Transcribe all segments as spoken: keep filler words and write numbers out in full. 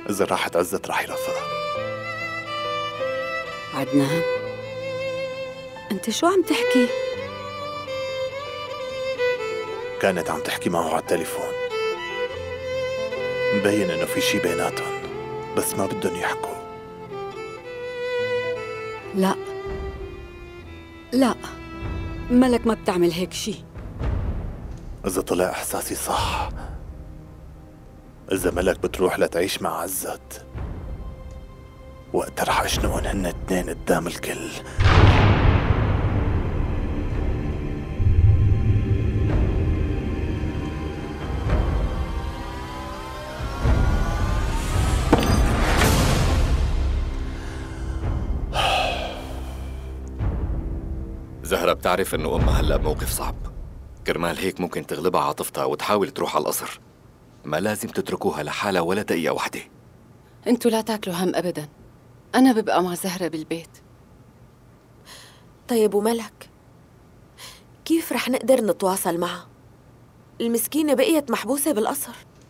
إذا راحت عزت رح يرافقها. عدنان، أنت شو عم تحكي؟ كانت عم تحكي معه على التليفون، مبين إنه في شي بيناتهم بس ما بدهم يحكوا. لا لا، ملك ما بتعمل هيك شي. إذا طلع إحساسي صح، إذا ملك بتروح لتعيش مع عزت، وقت رح أشنقن هن اتنين قدام الكل. زهرة بتعرف إنه أمها هلأ بموقف صعب، كرمال هيك ممكن تغلبها عاطفتها وتحاول تروح على القصر. ما لازم تتركوها لحالها ولا دقيقة واحدة. انتوا لا تاكلوا هم أبداً، أنا ببقى مع زهرة بالبيت. طيب وملك، كيف رح نقدر نتواصل معها؟ المسكينة بقيت محبوسة بالقصر.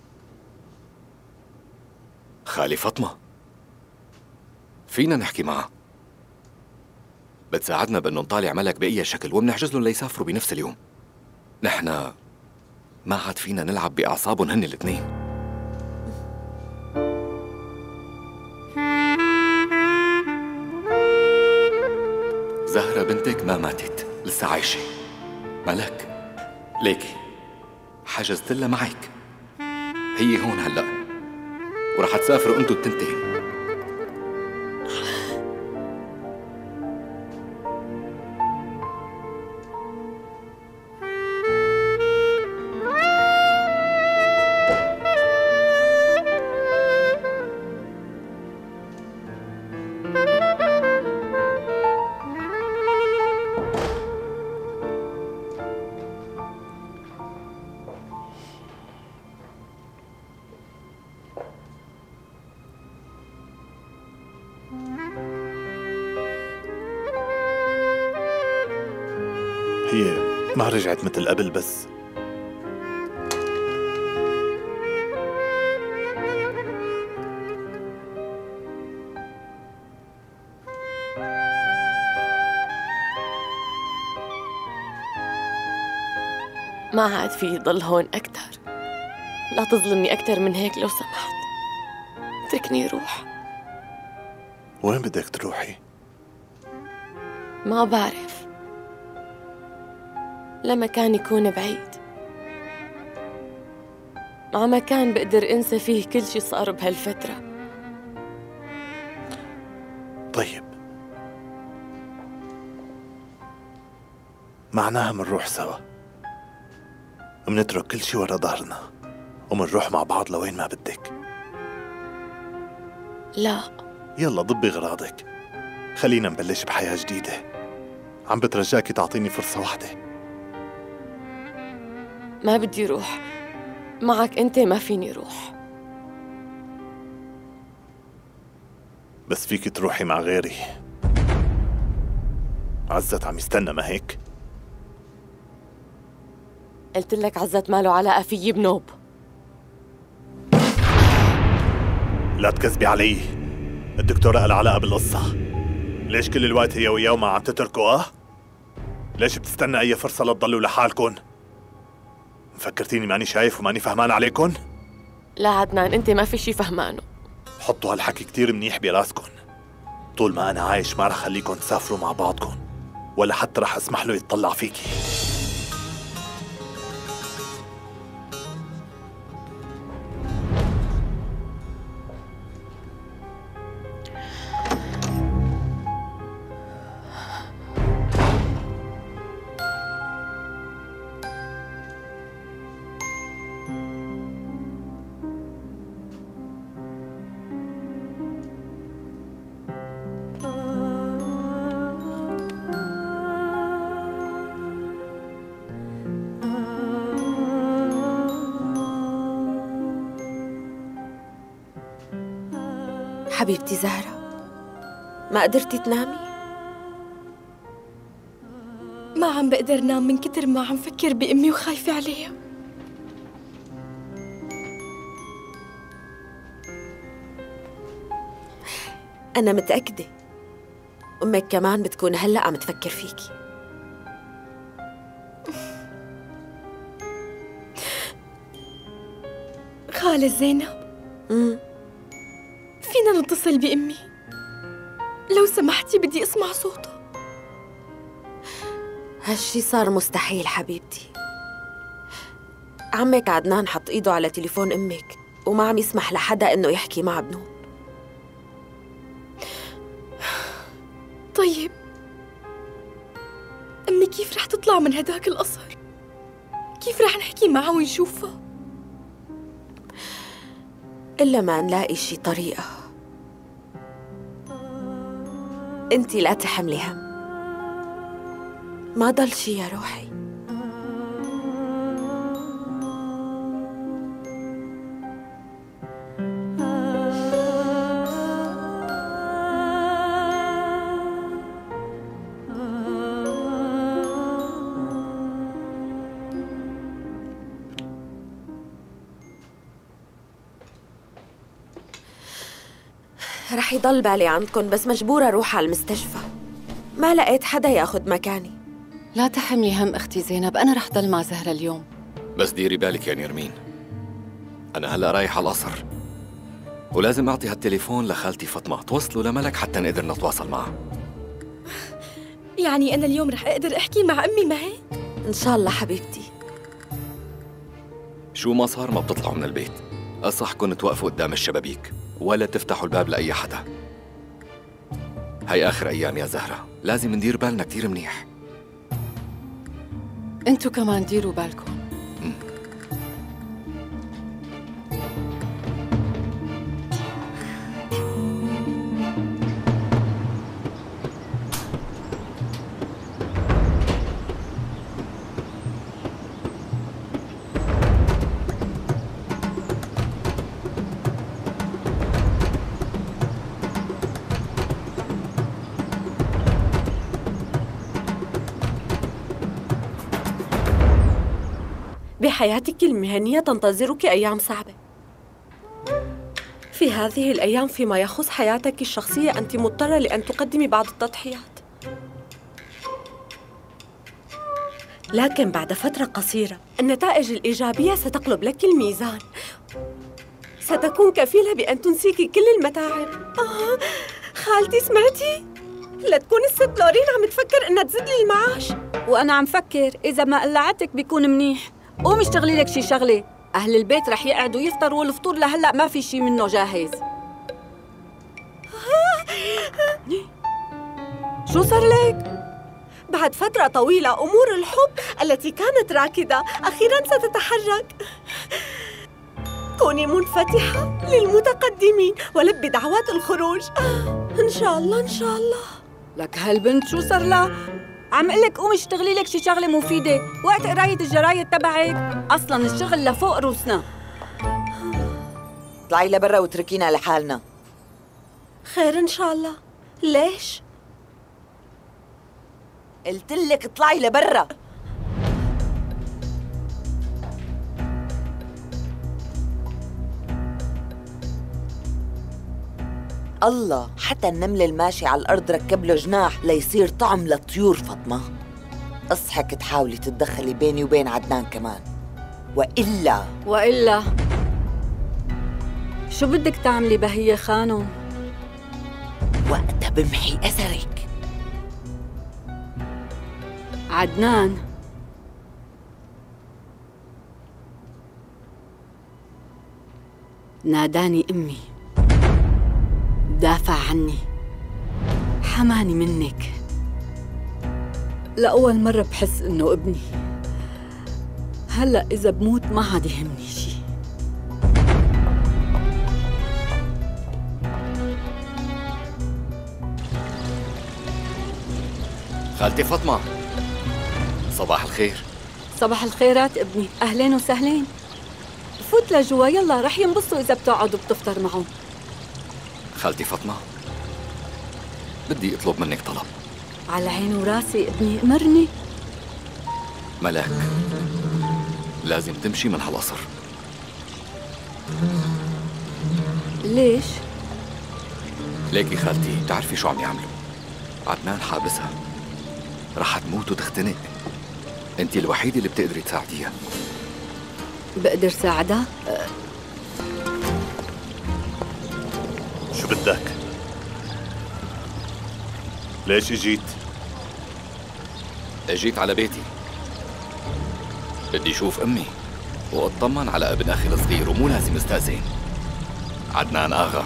خالي فاطمة فينا نحكي معها، بتساعدنا بأنه نطالع ملك بأي شكل وبنحجز لهم ليسافروا بنفس اليوم. نحن ما عاد فينا نلعب بأعصابهم هن الاثنين. زهرة بنتك ما ماتت، لسه عايشة. ملك ليكي حجزت لها معك، هي هون هلأ ورح تسافروا انتوا التنتين. هي ما رجعت مثل قبل، بس ما عاد في يضل هون أكتر. لا تظلمني أكتر من هيك لو سمحت، اتركني روح. وين بدك تروحي؟ ما بعرف، لمكان يكون بعيد، مع مكان بقدر انسى فيه كل شي صار بهالفترة. طيب معناها منروح سوا، منترك كل شي ورا ظهرنا ومنروح مع بعض لوين ما بدك. لا يلا ضبي غراضك، خلينا نبلش بحياة جديدة. عم بترجاكي تعطيني فرصة واحدة. ما بدي روح معك انت، ما فيني روح. بس فيك تروحي مع غيري. عزت عم يستنى، ما هيك؟ قلت لك عزت ماله علاقة فيي بنوب. لا تكذبي علي، الدكتورة قال علاقة بالقصة. ليش كل الوقت هي وياه وما عم تتركوا؟ اه؟ ليش بتستنى أي فرصة لتضلوا لحالكن؟ مفكرتيني ماني شايف وماني فهمان عليكن؟ لا عدنان، انت ما في شي فهمانه. حطوا هالحكي كتير منيح براسكن. طول ما أنا عايش ما رح خليكن تسافروا مع بعضكن، ولا حتى رح أسمح له يتطلع فيكي. حبيبتي زهرة، ما قدرتي تنامي؟ ما عم بقدر نام من كتر ما عم فكر بأمي وخايفة عليها. أنا متأكدة أمك كمان بتكون هلأ عم تفكر فيكي. خالة زينب، امم فينا نتصل بأمي؟ لو سمحتي بدي أسمع صوتها. هالشي صار مستحيل حبيبتي. عمك عدنان حط إيده على تليفون أمك وما عم يسمح لحدا إنه يحكي مع ابنه. طيب أمي كيف رح تطلع من هداك القصر؟ كيف رح نحكي معها ونشوفها؟ إلا ما نلاقي شي طريقة. انتي لا تحملي هم، ما ضل شي يا روحي. رح يضل بالي عندكن، بس مجبورة أروح على المستشفى. ما لقيت حدا ياخد مكاني. لا تحملي هم أختي زينب، أنا رح ضل مع زهرة اليوم. بس ديري بالك يا نرمين، أنا هلأ رايح على القصر ولازم أعطي هالتليفون لخالتي فاطمة توصلوا لملك حتى نقدر نتواصل معها. يعني أنا اليوم رح أقدر أحكي مع أمي، ما هيك؟ إن شاء الله حبيبتي. شو ما صار ما بتطلعوا من البيت، أصحكن توقفوا قدام الشبابيك ولا تفتحوا الباب لأي حدا. هاي آخر أيام يا زهرة، لازم ندير بالنا كتير منيح. انتو كمان ديروا بالكم. بحياتك المهنية تنتظرك أيام صعبة. في هذه الأيام فيما يخص حياتك الشخصية أنت مضطرة لأن تقدمي بعض التضحيات، لكن بعد فترة قصيرة النتائج الإيجابية ستقلب لك الميزان، ستكون كفيلة بأن تنسيك كل المتاعب. آه خالتي سمعتي؟ لا تكون الست لورين عم تفكر إنها تزيد لي المعاش. وأنا عم فكر إذا ما قلعتك بيكون منيح. قومي اشتغلي لك شي شغلة، أهل البيت رح يقعدوا يفطروا والفطور لهلأ ما في شي منه جاهز. شو صار لك؟ بعد فترة طويلة أمور الحب التي كانت راكدة أخيراً ستتحرك. كوني منفتحة للمتقدمين ولبي دعوات الخروج. إن شاء الله إن شاء الله. لك هالبنت شو صار لها؟ عم قلك قومي اشتغلي لك شي شغلة مفيدة وقت قراية الجرايد تبعك، أصلاً الشغل لفوق روسنا. اطلعي لبرا واتركينا لحالنا. خير إن شاء الله. ليش؟ قلت لك اطلعي لبرا. الله، حتى النمل الماشي على الأرض ركب له جناح ليصير طعم للطيور. فاطمة اصحك تحاولي تتدخلي بيني وبين عدنان كمان، وإلا وإلا شو بدك تعملي بهية خانم؟ وقتها بمحي أثرك. عدنان ناداني أمي، دافع عني، حماني منك. لأول مرة بحس إنه ابني. هلأ إذا بموت ما عاد يهمني شي. خالتي فاطمة، صباح الخير. صباح الخيرات ابني، أهلين وسهلين. فوت لجوا يلا، رح ينبسطوا إذا بتقعدوا بتفطر معهم. خالتي فاطمة، بدي أطلب منك طلب. على عيني وراسي ابني، أمرني. ملاك لازم تمشي من هالقصر. ليش؟ ليكي خالتي بتعرفي شو عم يعملوا؟ عدنان حابسها، رح تموت وتختنق. انت الوحيدة اللي بتقدري تساعديها. بقدر ساعدها؟ شو بدك؟ ليش اجيت؟ اجيت على بيتي، بدي اشوف امي واطمن على ابن اخي الصغير، ومو لازم استأذن. عدنان اغا.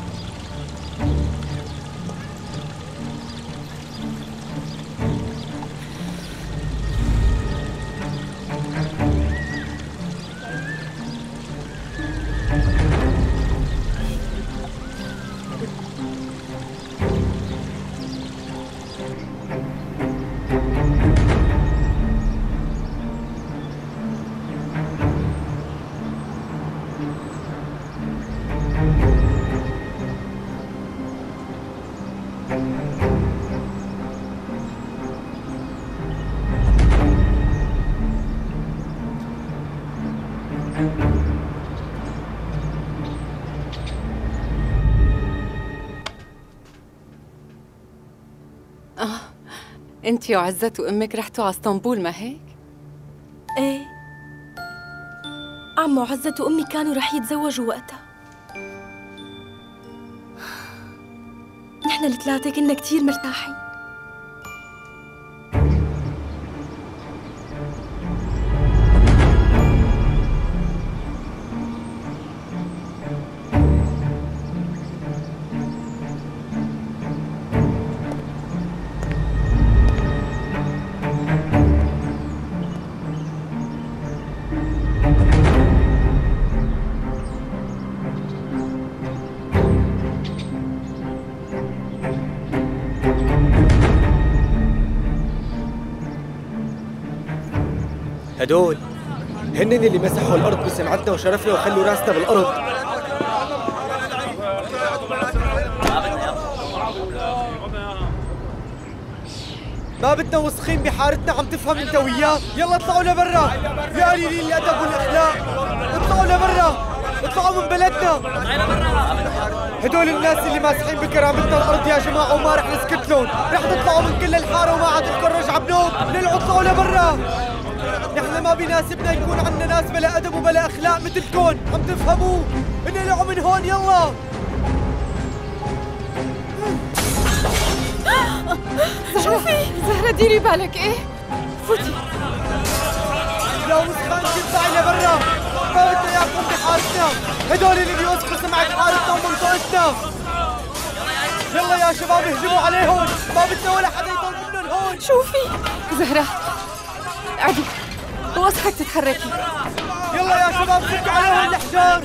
انتي وعزت وامك رحتوا على اسطنبول ما هيك؟ ايه، عمو عزت وامي كانوا رح يتزوجوا وقتها. نحن الثلاثة كنا كتير مرتاحين. هدول هن اللي مسحوا الأرض بسمعتنا وشرفنا وخلوا راسنا بالأرض. ما بدنا وسخين بحارتنا، عم تفهم انت وياه؟ يلا اطلعوا لبرا يا قليلين الأدب والأخلاق، اطلعوا لبرا، اطلعوا من بلدنا. هدول الناس اللي ماسحين بكرامتنا الأرض يا جماعة، وما رح نسكت لهم، رح تطلعوا من كل الحارة وما عاد نتفرج عبنوب. نلعوا اطلعوا لبرا. نحن ما بيناسبنا يكون عندنا ناس بلا أدب وبلا أخلاق مثلكم، عم تفهموا؟ انقلعوا من هون يلا. شوفي زهرة ديري بالك. ايه فوتي. لا وسخان تطلعي لبرا، ما بدنا اياكم بحارتنا. هدول اللي بيوسخوا سمعة حارتنا ومنطقتنا. يلا يا شباب اهجموا عليهم، ما بدنا ولا حدا يضل منهم هون. شوفي زهرة قعدي، وسخك تتحركي. يلا يا شباب فكوا عليهم الحجار.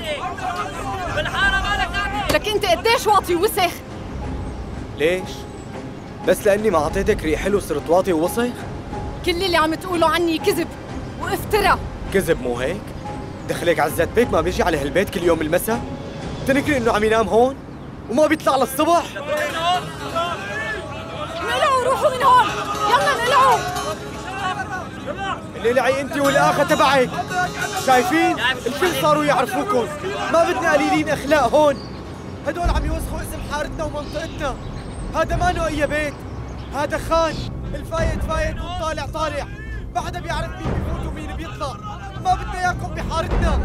لك انت قديش واطي ووسخ؟ ليش؟ بس لاني ما اعطيتك ريح حلو صرت واطي ووسخ؟ كل اللي عم تقوله عني كذب وافترى. كذب مو هيك؟ دخلك عزت بيك ما بيجي على هالبيت كل يوم المساء؟ تنكري انه عم ينام هون وما بيطلع للصبح؟ نقلعوا روحوا من هون، يلا نقلعوا. الليلعي انت والاخه تبعك، شايفين؟ الكل صاروا يعرفوكم، ما بدنا قليلين اخلاق هون. هدول عم يوسخوا اسم حارتنا ومنطقتنا. هذا ما له اي بيت، هذا خان، الفايت فايت والطالع طالع، ما حدا بيعرف مين بيفوت ومين بيطلع. ما بدنا اياكم بحارتنا.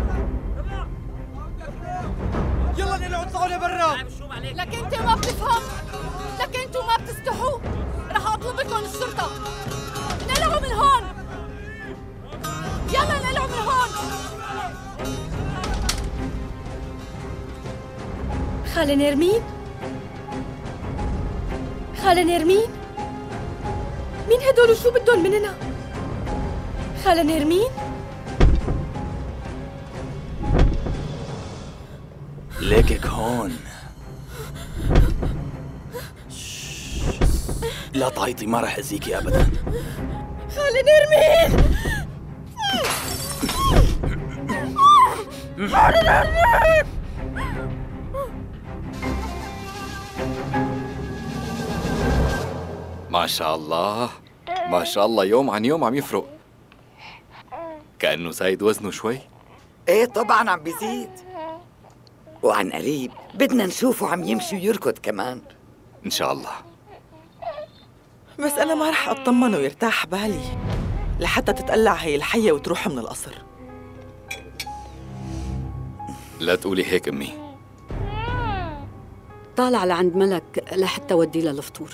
يلا نقلعوا اطلعوا لبرا. لك انت ما بتفهم، لك انتوا ما بتستحوا. رح اطلب لكم الشرطة. نقلعوا من هون، يلا نقلعوا من هون. خالة نرمين، خالة نرمين، مين هدول وشو بدهم مننا؟ خالة نرمين؟ ليكك هون. لا تعيطي، ما رح أذيكي أبداً. خالة نرمين! خالة نرمين! ما شاء الله ما شاء الله، يوم عن يوم عم يفرق. كأنه زايد وزنه شوي. ايه طبعا عم بيزيد. وعن قريب بدنا نشوفه عم يمشي ويركض كمان. إن شاء الله. بس أنا ما رح أطمن ويرتاح بالي لحتى تتقلع هي الحية وتروح من القصر. لا تقولي هيك أمي. طالع لعند ملك لحتى ودي له الفطور.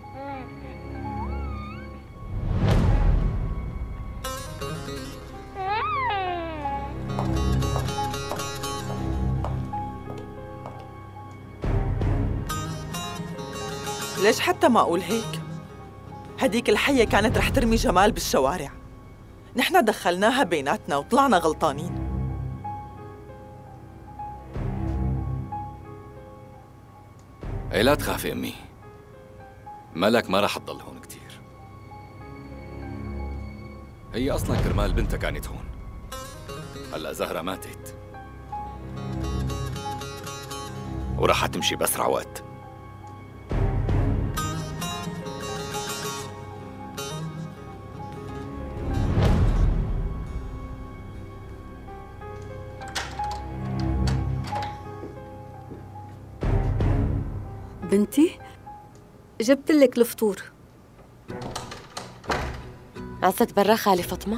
ليش حتى ما أقول هيك؟ هديك الحية كانت رح ترمي جمال بالشوارع، نحن دخلناها بيناتنا وطلعنا غلطانين. اي لا تخافي أمي، ملك ما رح تضل هون كتير. هي أصلاً كرمال بنتها كانت هون، هلأ زهرة ماتت ورح تمشي بأسرع وقت. بنتي جبت لك الفطور. عزت برا خالي فاطمة؟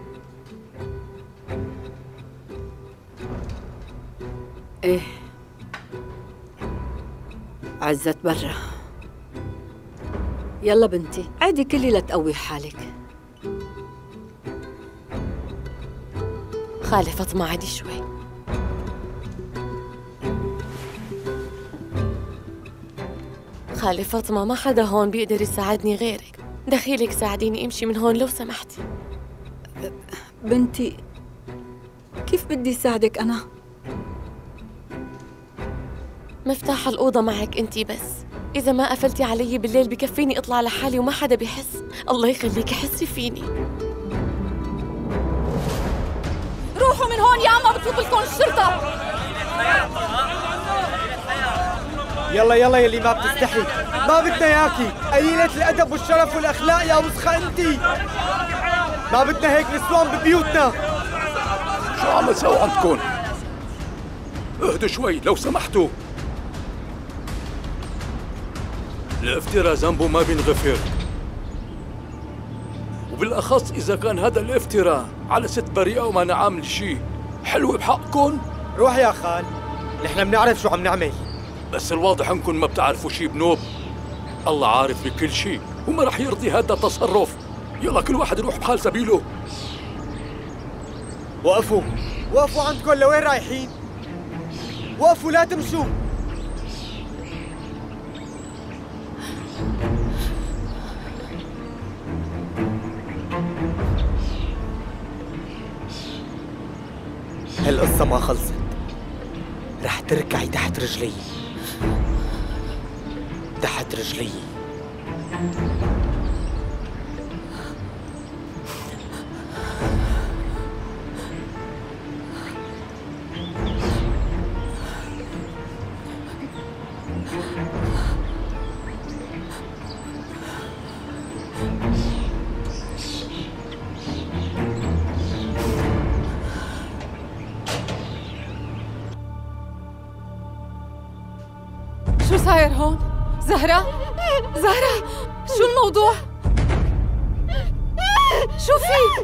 ايه عزت برا. يلا بنتي عادي كلي لتقوي حالك. خالي فاطمة عادي شوي. خالي فاطمة ما حدا هون بيقدر يساعدني غيرك، دخيلك ساعديني امشي من هون لو سمحتي. بنتي كيف بدي ساعدك أنا؟ مفتاح الأوضة معك انتي بس، إذا ما قفلتي علي بالليل بكفيني أطلع لحالي وما حدا بيحس. الله يخليكي حسي فيني. روحوا من هون يا أما بطلب لكم الشرطة. يلا يلا يلي ما بتستحي، ما بدنا ياكي، قليلة الأدب والشرف والأخلاق يا وسخة أنتي. ما بدنا هيك نسوان ببيوتنا. شو عم تسووا عندكم؟ اهدوا شوي لو سمحتوا. الافتراء ذنبه ما بينغفر، وبالأخص إذا كان هذا الافتراء على ست بريئة وما نعمل شيء. حلو بحقكم؟ روح يا خال، نحن بنعرف شو عم نعمل. بس الواضح انكم ما بتعرفوا شيء بنوب. الله عارف بكل شيء وما رح يرضي هذا التصرف. يلا كل واحد يروح بحال سبيله. وقفوا وقفوا عندكم، لوين رايحين؟ وقفوا لا تمشوا. هالقصة ما خلصت، رح تركعي تحت رجلي، تحت رجلي. شو صاير هون؟ زهرة؟ زهرة شو الموضوع؟ شو في؟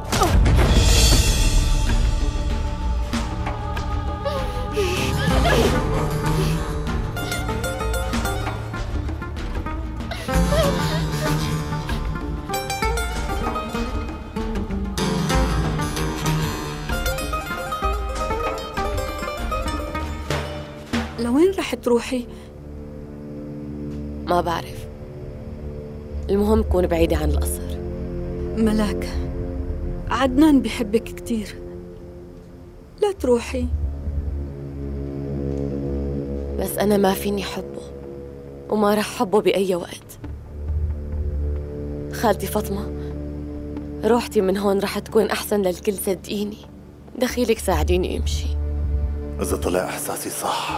لوين رح تروحي؟ ما بعرف، المهم كون بعيدة عن القصر. ملاك عدنان بحبك كتير، لا تروحي. بس أنا ما فيني حبه وما رح حبه بأي وقت. خالتي فاطمة، روحتي من هون رح تكون أحسن للكل، صدقيني. دخيلك ساعديني امشي. إذا طلع إحساسي صح،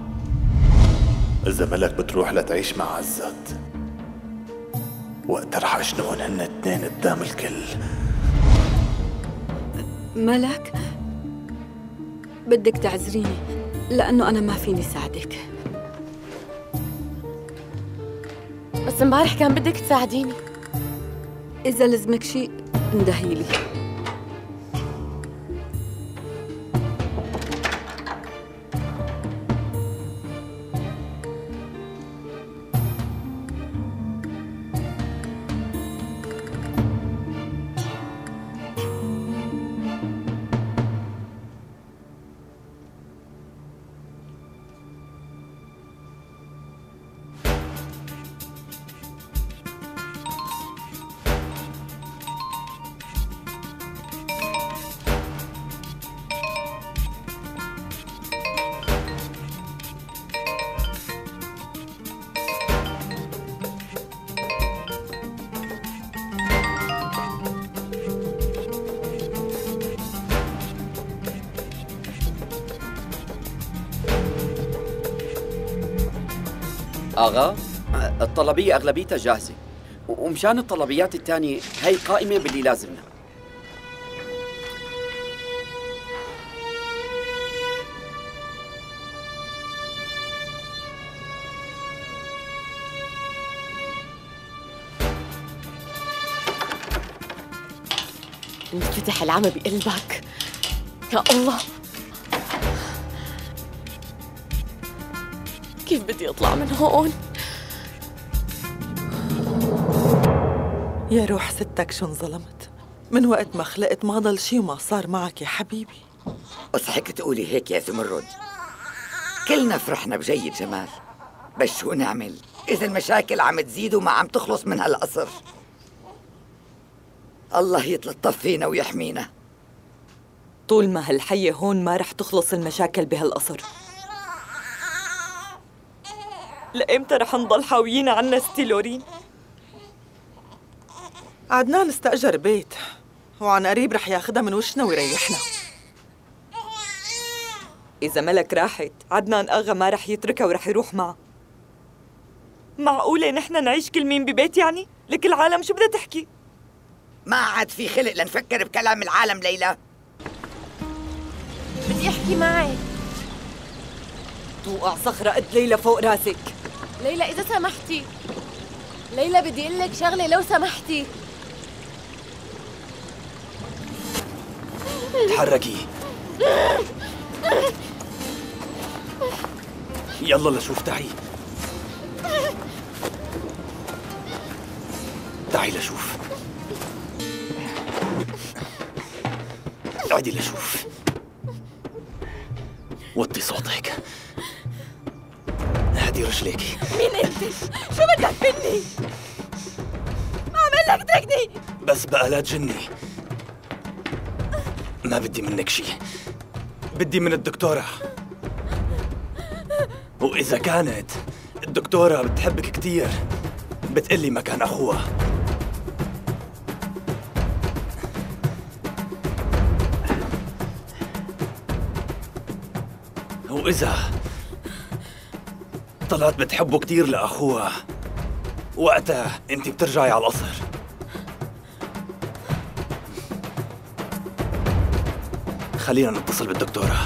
إذا ملك بتروح لتعيش مع عزت، وقتها رح أشنقن هن اتنين قدام الكل. ملك بدك تعذريني، لأنه أنا ما فيني ساعدك. بس امبارح كان بدك تساعديني. إذا لزمك شيء اندهيلي. آغا، الطلبية أغلبيتها جاهزة، ومشان الطلبيات الثانية هي قائمة باللي لازمنا. انفتح العمى بقلبك يا الله. كيف بدي أطلع من هون؟ يا روح ستك شو انظلمت. من وقت ما خلقت ما ضل شي وما صار معك يا حبيبي. اضحك تقولي هيك يا زمرد. كلنا فرحنا بجيد جمال، بس شو نعمل إذا المشاكل عم تزيد وما عم تخلص من هالقصر؟ الله يتلطف فينا ويحمينا. طول ما هالحية هون ما رح تخلص المشاكل بهالقصر. لإمتى رح نضل حاويين عنا ستي لورين؟ عدنان استأجر بيت وعن قريب رح ياخدها من وشنا ويريحنا. إذا ملك راحت عدنان أغا ما رح يتركها ورح يروح معها. معقولة نحن نعيش كل مين ببيت يعني؟ لك العالم شو بدها تحكي؟ ما عاد في خلق لنفكر بكلام العالم ليلى. بدي أحكي معك. توقع صخرة قد ليلى فوق راسك. ليلى إذا سمحتي، ليلى بدي أقول لك شغلة لو سمحتي. تحركي. يلا لشوف. تعي تعي لشوف. اقعدي لشوف. وطي صوتك. هدي رجليكي. مين انت؟ شو بدك مني؟ ما عمل لك تركني. بس بقى لا تجني. ما بدي منك شي، بدي من الدكتورة. وإذا كانت الدكتورة بتحبك كتير بتقلي مكان أخوها. وإذا طلعت بتحبه كتير لأخوها وقتها انت بترجعي على القصر. خلينا نتصل بالدكتورة.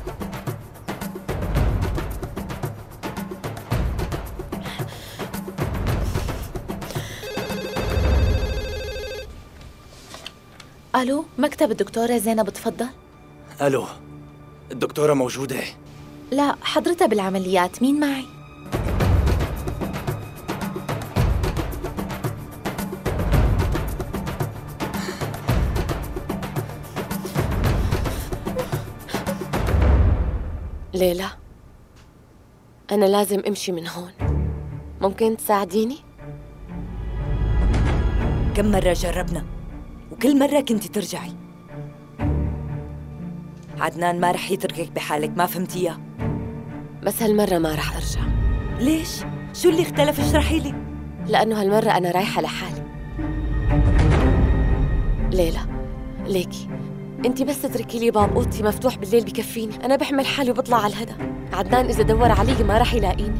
ألو، مكتب الدكتورة زينب، تفضل. ألو، الدكتورة موجودة؟ لا، حضرتها بالعمليات. مين معي؟ ليلى، أنا لازم أمشي من هون. ممكن تساعديني؟ كم مرة جربنا وكل مرة كنتي ترجعي. عدنان ما رح يتركك بحالك، ما فهمتيها؟ بس هالمرة ما رح أرجع. ليش؟ شو اللي اختلف؟ اشرحي لي. لأنه هالمرة أنا رايحة لحالي. ليلى، ليكي انتي بس تتركي لي باب اوضتي مفتوح بالليل بكفيني. انا بحمل حالي وبطلع على الهدى. عدنان اذا دور علي ما راح يلاقيني.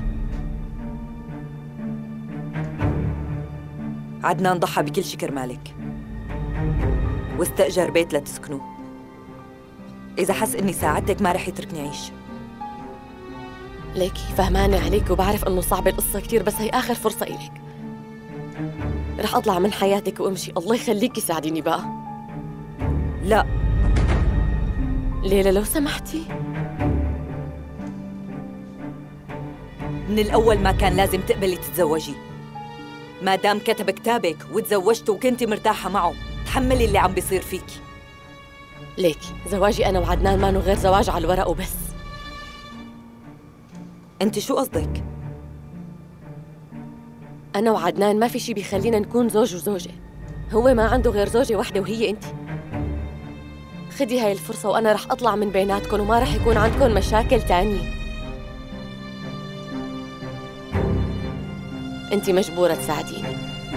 عدنان ضحى بكل شي كرمالك واستأجر بيت لتسكنوه. اذا حس اني ساعدتك ما راح يتركني اعيش. ليكي فهمانة عليك وبعرف انه صعبة القصة كتير، بس هي آخر فرصة إلك. رح أطلع من حياتك وأمشي، الله يخليكي ساعديني بقى. لا. ليلى لو سمحتي. من الأول ما كان لازم تقبلي تتزوجي. ما دام كتب كتابك وتزوجت وكنتي مرتاحة معه، تحملي اللي عم بيصير فيكي. ليكي زواجي أنا وعدنان مانو غير زواج على الورق وبس. أنت شو قصدك؟ أنا وعدنان ما في شي بيخلينا نكون زوج وزوجة. هو ما عنده غير زوجة واحدة وهي أنت. خدي هاي الفرصة وأنا رح أطلع من بيناتكم وما رح يكون عندكم مشاكل تانية. أنت مجبورة تساعديني.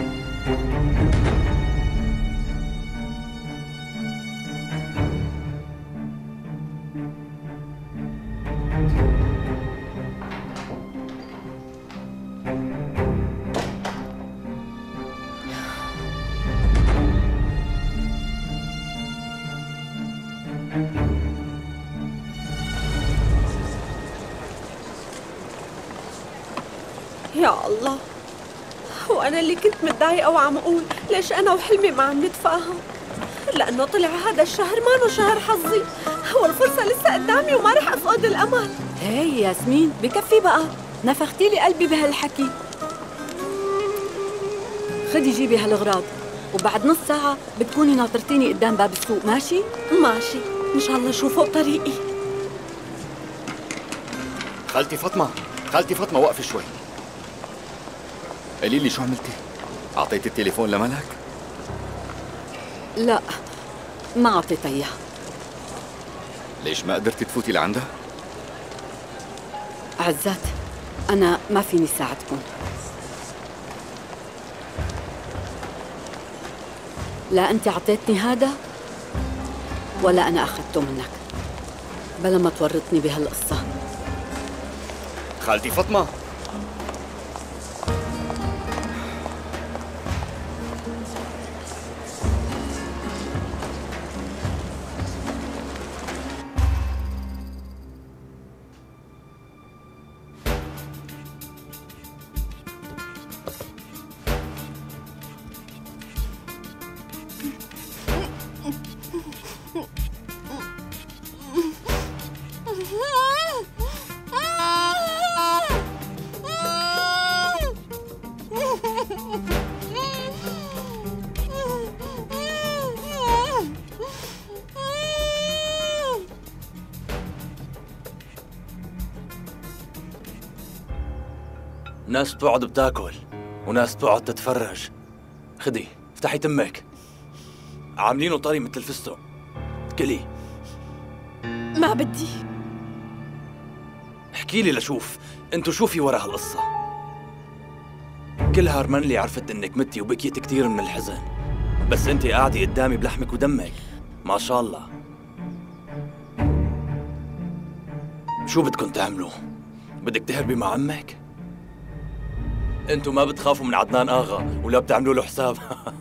يا الله، وأنا اللي كنت متضايقة وعم أقول ليش أنا وحلمي ما عم نتفاهم؟ لأنه طلع هذا الشهر مانو شهر حظي، والفرصة لسه قدامي وما رح أفقد الأمل. هي ياسمين بكفي بقى، نفختي لي قلبي بهالحكي. خدي جيبي هالغراض وبعد نص ساعة بتكوني ناطرتيني قدام باب السوق، ماشي؟ ماشي، إن شاء الله شو فوق طريقي. خالتي فاطمة، خالتي فاطمة وقفي شوي. قولي لي شو عملتي؟ أعطيتي التليفون لملك؟ لا، ما أعطيتها إياه. ليش ما قدرتي تفوتي لعندها؟ عزات، أنا ما فيني ساعدكم. لا أنت أعطيتني هذا ولا أنا أخذته منك، بلا ما تورطني بهالقصة. خالتي فاطمة، ناس بتقعد بتاكل وناس بتقعد تتفرج. خدي افتحي تمك، عاملينه طري مثل الفستق، كلي. ما بدي. احكي لي لشوف انتو شو في ورا هالقصة. كل هارمنلي عرفت انك متي وبكيت كثير من الحزن، بس انتي قاعدة قدامي بلحمك ودمك، ما شاء الله. شو بدكن تعملوا؟ بدك تهربي مع عمك؟ انتو ما بتخافوا من عدنان آغا ولا بتعملوا له حساب؟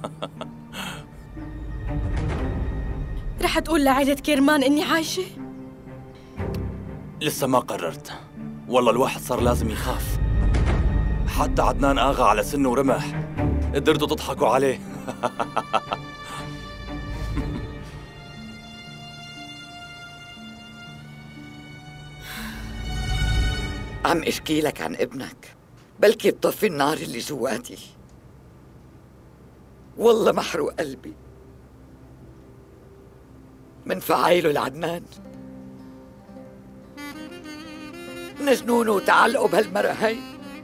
رح تقول لعائلة كرمان إني عايشة؟ لسه ما قررت. والله الواحد صار لازم يخاف. حتى عدنان آغا على سنه ورمح قدرتوا تضحكوا عليه. عم اشكي لك عن ابنك، بلكي بطفي النار اللي جواتي. والله محروق قلبي من فعايله لعدنان، نجنونه وتعلقوا بهالمرة هي.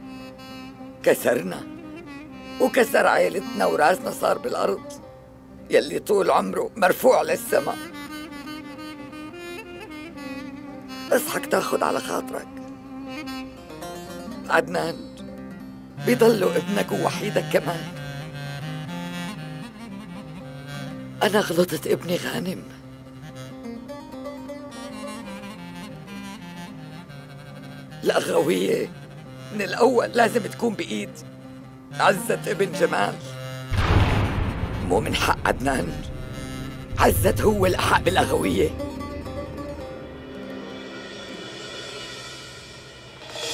كسرنا وكسر عائلتنا وراسنا صار بالأرض يلي طول عمره مرفوع للسما. اصحك تاخد على خاطرك، عدنان بيضلوا ابنك ووحيدك كمان. أنا غلطت ابني غانم، الأغوية من الأول لازم تكون بإيد عزت ابن جمال، مو من حق عدنان. عزت هو الأحق بالأغوية.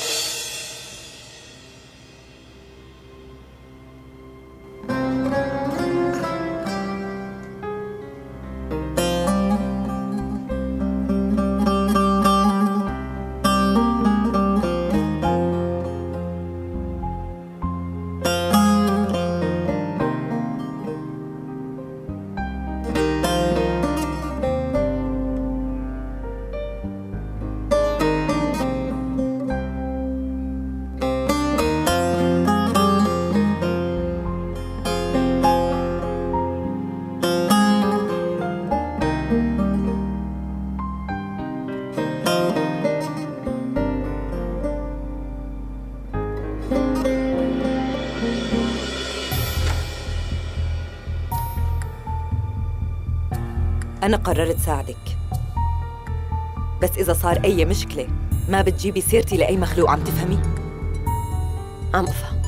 أنا قررت ساعدك، بس إذا صار أي مشكلة ما بتجيبي سيرتي لأي مخلوق، عم تفهمي؟ عم أفهم.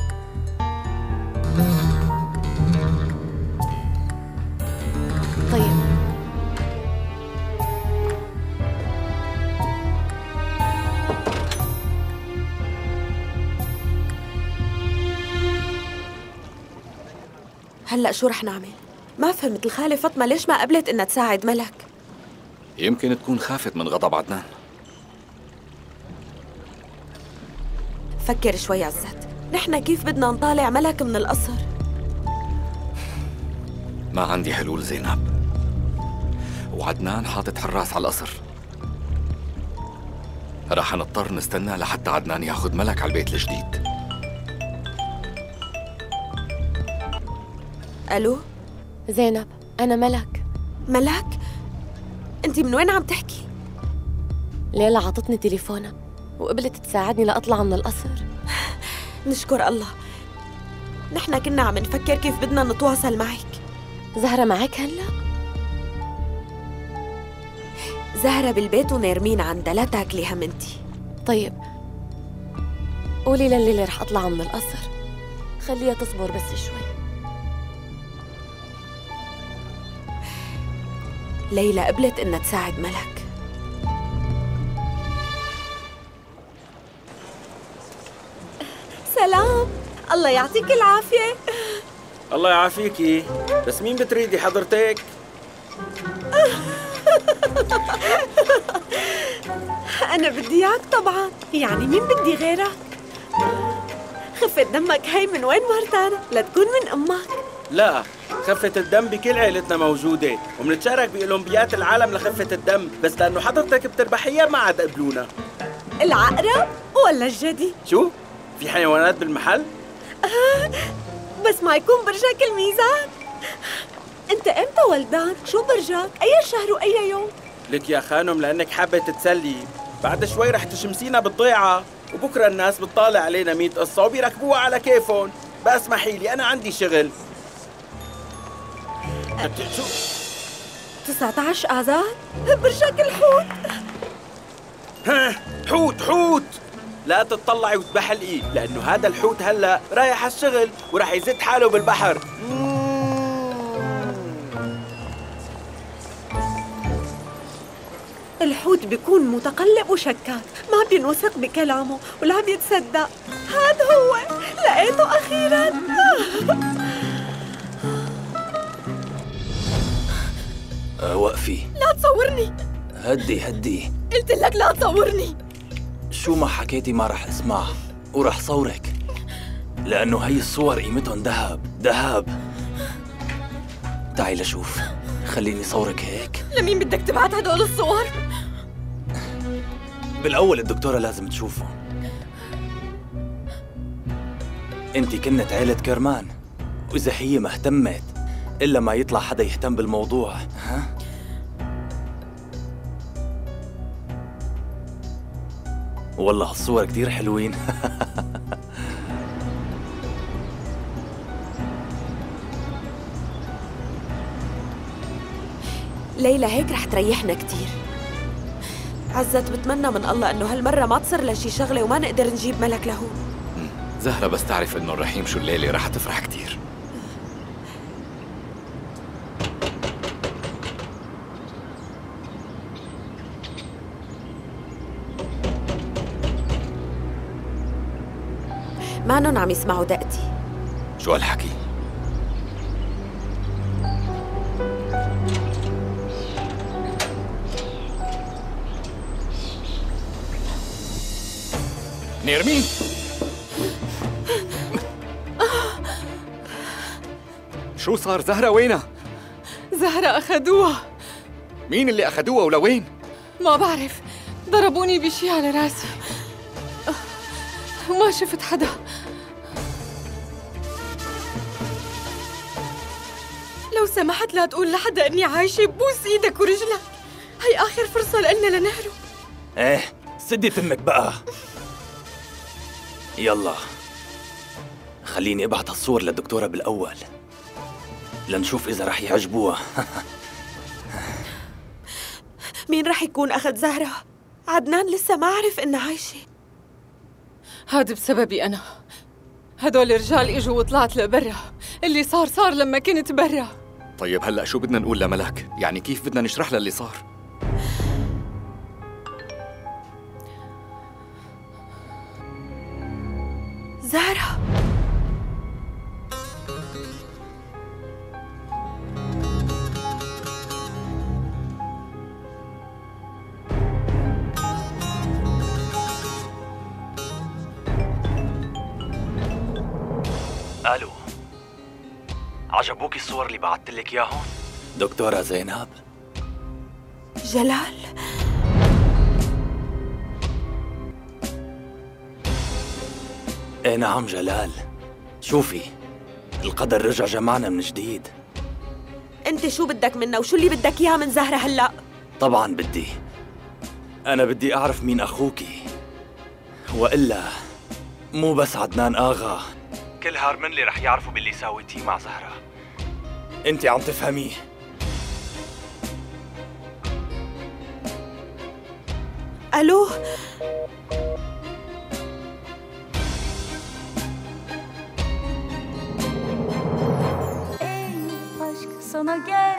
طيب هلأ شو رح نعمل؟ ما فهمت الخالة فاطمة ليش ما قبلت إنها تساعد ملك؟ يمكن تكون خافت من غضب عدنان. فكر شوي عزت، نحن كيف بدنا نطالع ملك من القصر؟ ما عندي حلول زينب، وعدنان حاطط حراس على القصر. رح نضطر نستنى لحتى عدنان ياخد ملك على البيت الجديد. ألو؟ زينب، أنا ملك. ملك؟ أنت من وين عم تحكي؟ ليلى عطتني تليفونها وقبلت تساعدني لأطلع من القصر. نشكر الله. نحن كنا عم نفكر كيف بدنا نتواصل معك. زهرة معك هلأ؟ زهرة بالبيت ونيرمين عندها، لا تاكلي هم انتي. طيب قولي لليلي رح أطلع من القصر، خليها تصبر بس شوي. ليلى قبلت إنها تساعد ملك. سلام، الله يعطيك العافية. الله يعافيكي، بس مين بتريدي حضرتك؟ أنا بدي إياك طبعاً، يعني مين بدي غيرك؟ خفة دمك هي من وين مرتانا؟ لا تكون من أمك. لا، خفة الدم بكل عيلتنا موجودة، ومنتشارك بأولمبيات العالم لخفة الدم، بس لأنه حضرتك بتربحيها ما عاد قبلونا. العقرب ولا الجدي؟ شو؟ في حيوانات بالمحل؟ آه، بس ما يكون برجك الميزان. أنت إمتى ولدان؟ شو برجك؟ أي شهر وأي يوم؟ لك يا خانم لأنك حابة تتسلي، بعد شوي رح تشمسينا بالضيعة، وبكرة الناس بتطالع علينا مية قصة وبيركبوها على كيفهم، بس اسمحي لي أنا عندي شغل. شو؟ تسعة عشر آذار؟ برجك الحوت. ها، حوت حوت، لا تتطلعي وتبحلقي، لأنه هذا الحوت هلا رايح على الشغل ورح يزت حاله بالبحر. الحوت بيكون متقلب وشكاك، ما بينوثق بكلامه ولا بيتصدق. هذا هو، لقيته أخيراً. أه وقفي. لا تصورني. هدي هدي. قلت لك لا تصورني. شو ما حكيتي ما رح اسمع، ورح صورك، لأنه هي الصور قيمتهم ذهب ذهب. تعي لشوف، خليني صورك هيك. لمين بدك تبعت هدول الصور؟ بالأول الدكتورة لازم تشوفهم. انتي كنت عيلة كرمان، وإذا هي ما اهتمت إلا ما يطلع حدا يهتم بالموضوع. ها؟ والله الصور كتير حلوين. ليلى هيك رح تريحنا كتير. عزت بتمنى من الله انه هالمرة ما تصير لشي شغلة وما نقدر نجيب ملك لهون. زهرة بس تعرف انه الرحيم شو الليلة رح تفرح كتير. مانن عم يسمعوا دقتي. شو هالحكي؟ نيرمين، شو صار؟ زهرة وينها؟ زهرة أخدوها. مين اللي أخدوها ولوين؟ ما بعرف، ضربوني بشي على راسي وما شفت حدا. لو سمحت لا تقول لحدا إني عايشة، ببوس إيدك ورجلك، هي آخر فرصة لنا لنهرب. ايه سدي تمك بقى. يلا خليني ابعت الصور للدكتورة بالأول لنشوف إذا رح يعجبوها. مين رح يكون أخذ زهرة؟ عدنان لسه ما عرف إنها عايشة. هاد بسببي أنا. هدول الرجال إجوا وطلعت لبرا. اللي صار صار لما كنت برا. طيب هلأ شو بدنا نقول لملك؟ يعني كيف بدنا نشرح لها اللي صار؟ زهرة الو، عجبوك الصور اللي بعثت لك اياهم؟ دكتورة زينب؟ جلال؟ ايه نعم جلال. شوفي، القدر رجع جمعنا من جديد. انت شو بدك منا وشو اللي بدك اياه من زهرة هلأ؟ طبعا بدي انا بدي اعرف مين اخوكي، والا مو بس عدنان اغا، كل هارمنلي رح يعرفوا باللي ساويتيه مع زهرة. انت عم تفهميه؟ الو، aşk sana gel